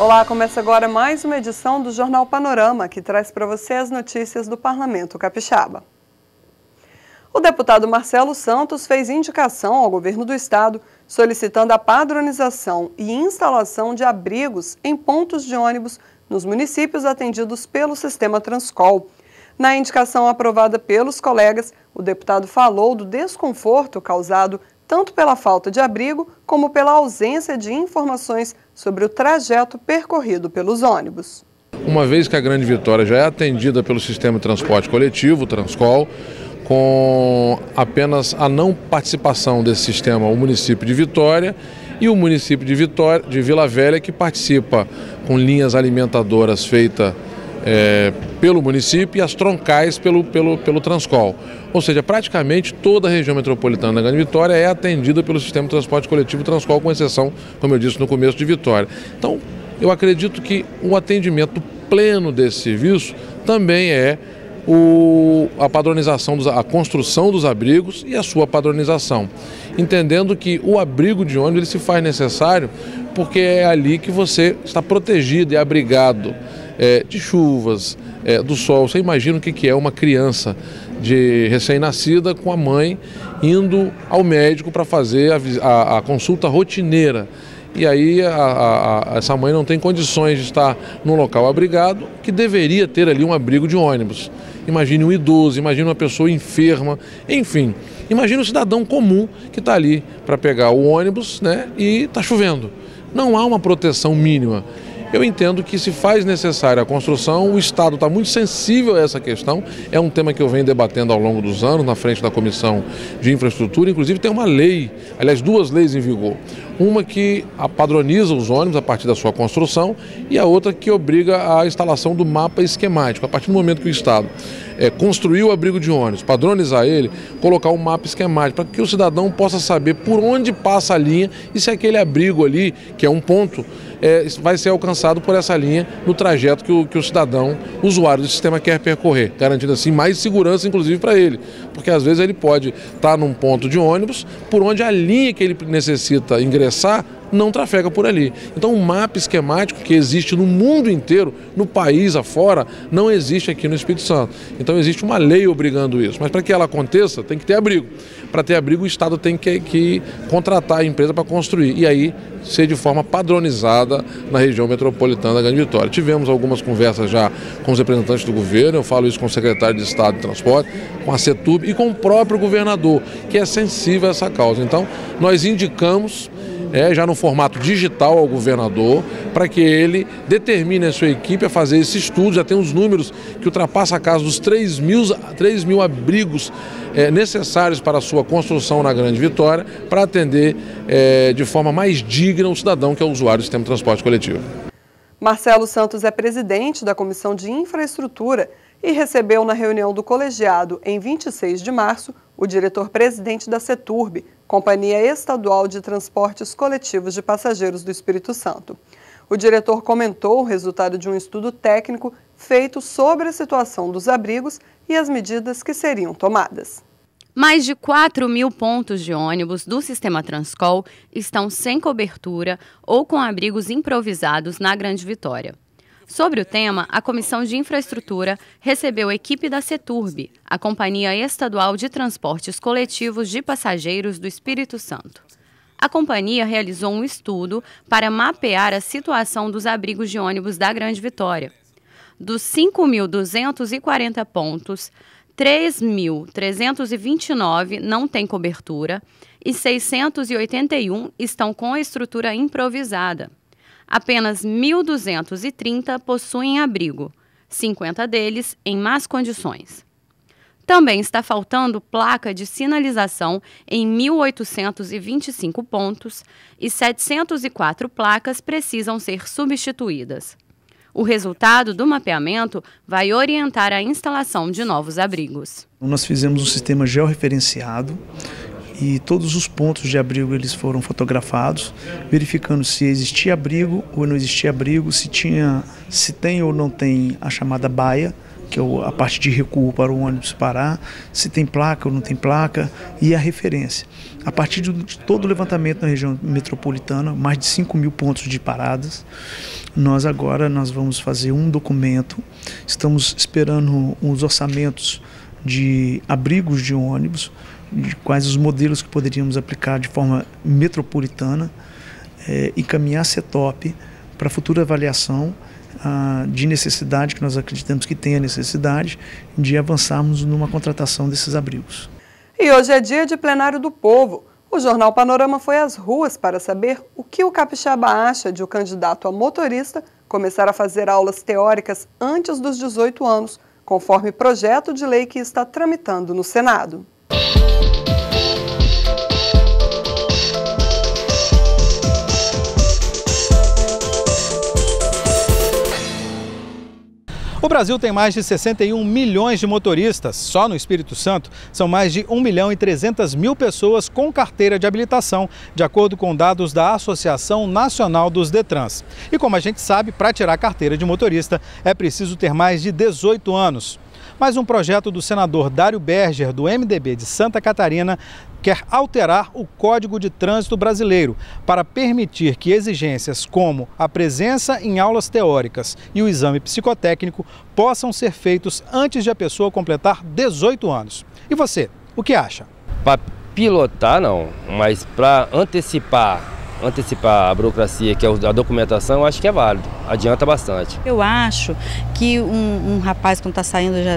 Olá, começa agora mais uma edição do Jornal Panorama, que traz para você as notícias do Parlamento Capixaba. O deputado Marcelo Santos fez indicação ao governo do estado solicitando a padronização e instalação de abrigos em pontos de ônibus nos municípios atendidos pelo sistema Transcol. Na indicação aprovada pelos colegas, o deputado falou do desconforto causado tanto pela falta de abrigo como pela ausência de informações sobre o trajeto percorrido pelos ônibus. Uma vez que a Grande Vitória já é atendida pelo sistema de transporte coletivo, o Transcol, com apenas a não participação desse sistema, o município de Vitória e o município de Vila Velha, que participa com linhas alimentadoras feitas pelo município e as troncais pelo Transcol. Ou seja, praticamente toda a região metropolitana da Grande Vitória é atendida pelo sistema de transporte coletivo Transcol, com exceção, como eu disse no começo, de Vitória. Então, eu acredito que o atendimento pleno desse serviço também é a padronização, a construção dos abrigos e a sua padronização. Entendendo que o abrigo de ônibus ele se faz necessário porque é ali que você está protegido e abrigado de chuvas, do sol. Você imagina o que é uma criança de recém-nascida com a mãe indo ao médico para fazer a consulta rotineira. E aí essa mãe não tem condições de estar num local abrigado, que deveria ter ali um abrigo de ônibus. Imagine um idoso, imagine uma pessoa enferma, enfim. Imagine um cidadão comum que está ali para pegar o ônibus, né, e está chovendo. Não há uma proteção mínima. Eu entendo que se faz necessária a construção, o Estado está muito sensível a essa questão, é um tema que eu venho debatendo ao longo dos anos, na frente da Comissão de Infraestrutura, inclusive tem uma lei, aliás, duas leis em vigor, uma que padroniza os ônibus a partir da sua construção e a outra que obriga a instalação do mapa esquemático, a partir do momento que o Estado construir o abrigo de ônibus, padronizar ele, colocar um mapa esquemático para que o cidadão possa saber por onde passa a linha e se aquele abrigo ali, que é um ponto, vai ser alcançado por essa linha no trajeto que o cidadão, usuário do sistema, quer percorrer, garantindo assim mais segurança, inclusive, para ele, porque às vezes ele pode estar num ponto de ônibus por onde a linha que ele necessita ingressar não trafega por ali. Então, um mapa esquemático que existe no mundo inteiro, no país afora, não existe aqui no Espírito Santo. Então, existe uma lei obrigando isso. Mas para que ela aconteça, tem que ter abrigo. Para ter abrigo, o Estado tem que contratar a empresa para construir. E aí, ser de forma padronizada na região metropolitana da Grande Vitória. Tivemos algumas conversas já com os representantes do governo, eu falo isso com o secretário de Estado de Transporte, com a CETURB e com o próprio governador, que é sensível a essa causa. Então, nós indicamos já no formato digital ao governador, para que ele determine a sua equipe a fazer esse estudo. Já tem os números que ultrapassam a casa dos 3 mil abrigos necessários para a sua construção na Grande Vitória, para atender de forma mais digna o cidadão que é o usuário do sistema de transporte coletivo. Marcelo Santos é presidente da Comissão de Infraestrutura e recebeu na reunião do colegiado, em 26 de março, o diretor-presidente da CETURB, Companhia Estadual de Transportes Coletivos de Passageiros do Espírito Santo. O diretor comentou o resultado de um estudo técnico feito sobre a situação dos abrigos e as medidas que seriam tomadas. Mais de 4 mil pontos de ônibus do sistema Transcol estão sem cobertura ou com abrigos improvisados na Grande Vitória. Sobre o tema, a Comissão de Infraestrutura recebeu a equipe da CETURB, a Companhia Estadual de Transportes Coletivos de Passageiros do Espírito Santo. A companhia realizou um estudo para mapear a situação dos abrigos de ônibus da Grande Vitória. Dos 5.240 pontos, 3.329 não têm cobertura e 681 estão com a estrutura improvisada. Apenas 1.230 possuem abrigo, 50 deles em más condições. Também está faltando placa de sinalização em 1.825 pontos e 704 placas precisam ser substituídas. O resultado do mapeamento vai orientar a instalação de novos abrigos. Nós fizemos um sistema georreferenciado e todos os pontos de abrigo eles foram fotografados, verificando se existia abrigo ou não existia abrigo, se tem ou não tem a chamada baia, que é a parte de recuo para o ônibus parar, se tem placa ou não tem placa, e a referência. A partir de todo o levantamento na região metropolitana, mais de 5.000 pontos de paradas, nós vamos fazer um documento, estamos esperando os orçamentos de abrigos de ônibus, de quais os modelos que poderíamos aplicar de forma metropolitana, encaminhar a CETOP para futura avaliação de necessidade, que nós acreditamos que tenha necessidade, de avançarmos numa contratação desses abrigos. E hoje é dia de plenário do povo. O Jornal Panorama foi às ruas para saber o que o capixaba acha de o candidato a motorista começar a fazer aulas teóricas antes dos 18 anos, conforme projeto de lei que está tramitando no Senado. O Brasil tem mais de 61 milhões de motoristas. Só no Espírito Santo são mais de 1.300.000 pessoas com carteira de habilitação, de acordo com dados da Associação Nacional dos Detrans. E como a gente sabe, para tirar a carteira de motorista é preciso ter mais de 18 anos. Mas um projeto do senador Dário Berger, do MDB de Santa Catarina, quer alterar o Código de Trânsito brasileiro para permitir que exigências como a presença em aulas teóricas e o exame psicotécnico possam ser feitos antes de a pessoa completar 18 anos. E você, o que acha? Para pilotar não, mas para antecipar a burocracia, que é a documentação, eu acho que é válido, adianta bastante. Eu acho que um rapaz, quando está saindo já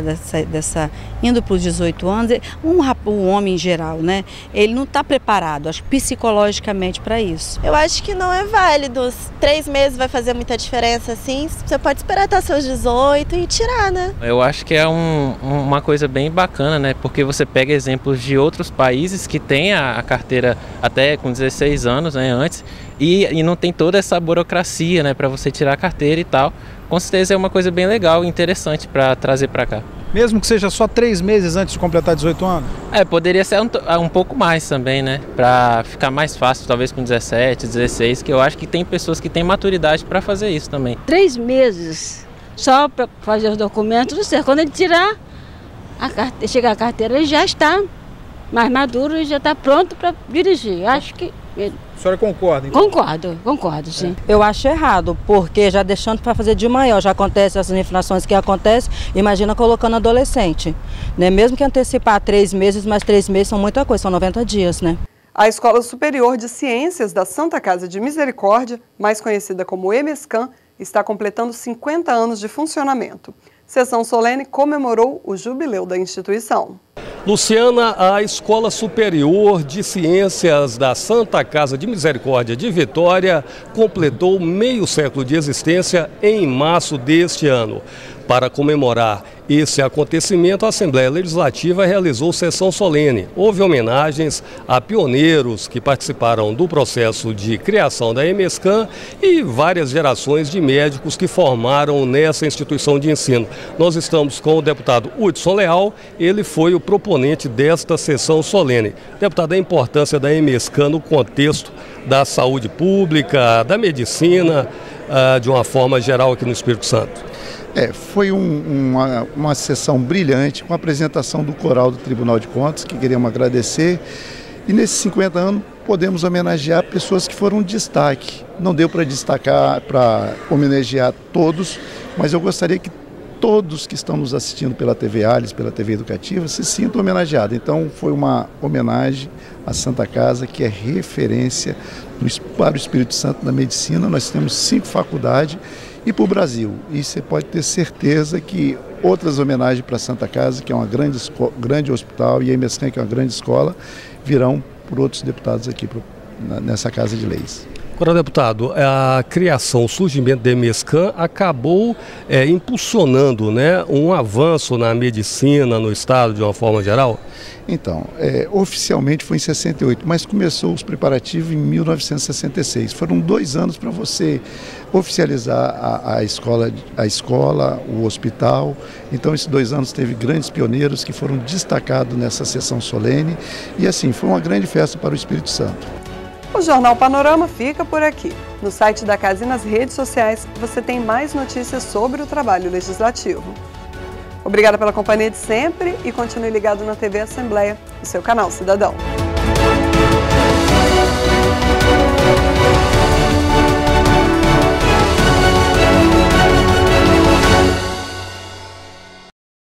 indo para os 18 anos, um homem em geral, né, ele não está preparado, acho, psicologicamente para isso. Eu acho que não é válido, 3 meses vai fazer muita diferença, assim, você pode esperar até seus 18 e tirar, né? Eu acho que é uma coisa bem bacana, né, porque você pega exemplos de outros países que têm a carteira até com 16 anos, né, antes, e não tem toda essa burocracia, né, para você tirar a carteira e tal. Com certeza é uma coisa bem legal e interessante para trazer para cá. Mesmo que seja só 3 meses antes de completar 18 anos? Poderia ser um pouco mais também, né, para ficar mais fácil, talvez com 17, 16, que eu acho que tem pessoas que têm maturidade para fazer isso também. 3 meses só para fazer os documentos, não sei, quando ele tirar chegar a carteira, ele já está mais maduro e já está pronto para dirigir. Acho que... A senhora concorda? Então? Concordo, sim. Eu acho errado, porque já deixando para fazer de maior, já acontece essas infrações que acontecem, imagina colocando adolescente, né? Mesmo que antecipar 3 meses, mas 3 meses são muita coisa, são 90 dias, né? A Escola Superior de Ciências da Santa Casa de Misericórdia, mais conhecida como EMESCAN, está completando 50 anos de funcionamento. Sessão solene comemorou o jubileu da instituição. Luciana, a Escola Superior de Ciências da Santa Casa de Misericórdia de Vitória completou meio século de existência em março deste ano. Para comemorar esse acontecimento, a Assembleia Legislativa realizou sessão solene. Houve homenagens a pioneiros que participaram do processo de criação da EMESCAN e várias gerações de médicos que formaram nessa instituição de ensino. Nós estamos com o deputado Hudson Leal, ele foi o proponente desta sessão solene. Deputado, a importância da EMESCAN no contexto da saúde pública, da medicina, de uma forma geral aqui no Espírito Santo. Foi uma sessão brilhante, com a apresentação do coral do Tribunal de Contas, que queríamos agradecer. E nesses 50 anos podemos homenagear pessoas que foram destaque. Não deu para destacar, para homenagear todos, mas eu gostaria que todos que estão nos assistindo pela TV Alice, pela TV Educativa, se sintam homenageados. Então foi uma homenagem à Santa Casa, que é referência para o Espírito Santo na medicina. Nós temos 5 faculdades e para o Brasil. E você pode ter certeza que outras homenagens para a Santa Casa, que é uma grande hospital, e a EMESCAN, que é uma grande escola, virão por outros deputados aqui nessa Casa de Leis. Agora, deputado, a criação, o surgimento da EMESCAN acabou impulsionando, né, um avanço na medicina no estado de uma forma geral? Então, oficialmente foi em 68, mas começou os preparativos em 1966. Foram 2 anos para você oficializar a escola, o hospital. Então, esses 2 anos teve grandes pioneiros que foram destacados nessa sessão solene. E assim, foi uma grande festa para o Espírito Santo. O Jornal Panorama fica por aqui. No site da casa e nas redes sociais você tem mais notícias sobre o trabalho legislativo. Obrigada pela companhia de sempre e continue ligado na TV Assembleia, o seu canal cidadão.